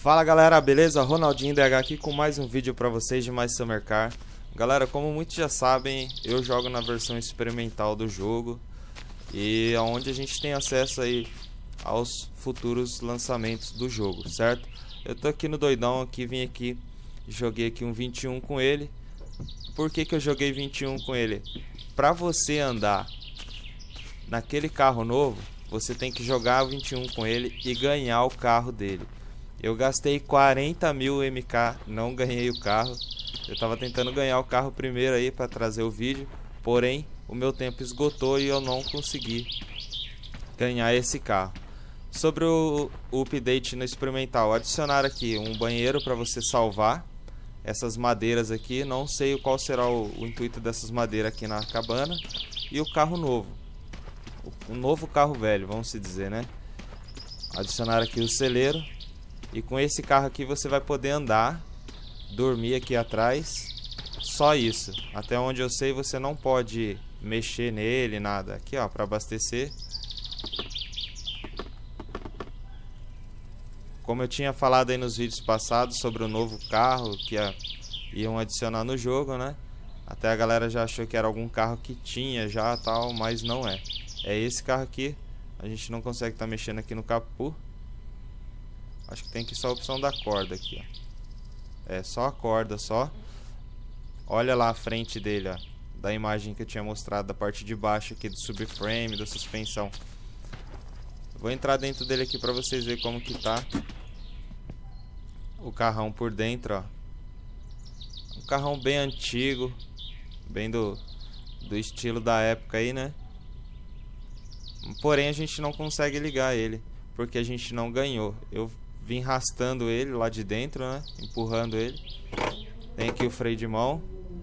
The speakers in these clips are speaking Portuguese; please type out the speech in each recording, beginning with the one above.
Fala galera, beleza? Ronaldinho DH aqui com mais um vídeo pra vocês de mais Summer Car. Galera, como muitos já sabem, eu jogo na versão experimental do jogo e onde a gente tem acesso aí aos futuros lançamentos do jogo, certo? Eu tô aqui no doidão, vim aqui, joguei aqui um 21 com ele. Por que que eu joguei 21 com ele? Pra você andar naquele carro novo, você tem que jogar 21 com ele e ganhar o carro dele. Eu gastei 40 mil MK, não ganhei o carro. Eu tava tentando ganhar o carro primeiro aí para trazer o vídeo, porém o meu tempo esgotou e eu não consegui ganhar esse carro. Sobre o update no experimental, adicionar aqui um banheiro para você salvar essas madeiras aqui. Não sei qual será o intuito dessas madeiras aqui na cabana. E o carro novo, o novo carro velho, vamos se dizer, né? Adicionar aqui o celeiro. E com esse carro aqui você vai poder andar, dormir aqui atrás, só isso. Até onde eu sei você não pode mexer nele, nada. Aqui ó, para abastecer. Como eu tinha falado aí nos vídeos passados sobre o novo carro que iam adicionar no jogo, né? Até a galera já achou que era algum carro que tinha já tal, mas não é. É esse carro aqui, a gente não consegue estar mexendo aqui no capô. Acho que tem aqui só a opção da corda aqui, ó. É só a corda, só. Olha lá a frente dele, ó, da imagem que eu tinha mostrado, da parte de baixo aqui do subframe, da suspensão. Vou entrar dentro dele aqui pra vocês verem como que tá o carrão por dentro, ó. Um carrão bem antigo, bem do estilo da época aí, né? Porém a gente não consegue ligar ele, porque a gente não ganhou. Eu vim arrastando ele lá de dentro, né? Empurrando ele. Tem aqui o freio de mão.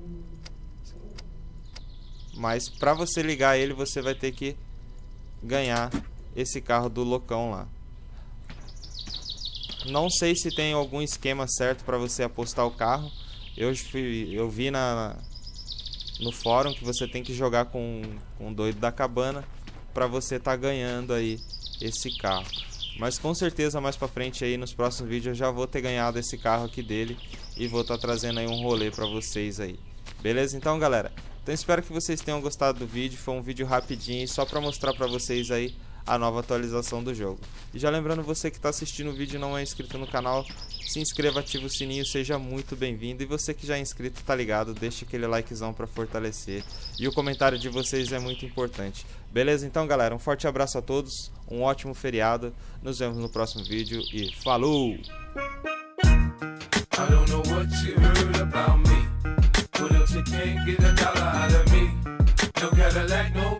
Mas pra você ligar ele, você vai ter que ganhar esse carro do loucão lá. Não sei se tem algum esquema certo pra você apostar o carro. Eu vi no fórum que você tem que jogar com o doido da cabana pra você tá ganhando aí esse carro. Mas com certeza mais pra frente aí nos próximos vídeos eu já vou ter ganhado esse carro aqui dele e vou estar trazendo aí um rolê pra vocês aí. Beleza? Então galera, então espero que vocês tenham gostado do vídeo. Foi um vídeo rapidinho só pra mostrar pra vocês aí a nova atualização do jogo. E já lembrando, você que tá assistindo o vídeo e não é inscrito no canal, se inscreva, ative o sininho, seja muito bem-vindo. E você que já é inscrito, tá ligado, deixa aquele likezão pra fortalecer. E o comentário de vocês é muito importante. Beleza? Então galera, um forte abraço a todos, um ótimo feriado. Nos vemos no próximo vídeo e falou! I don't know what you heard about me, but if you can't get a dollar out of me, no Cadillac, no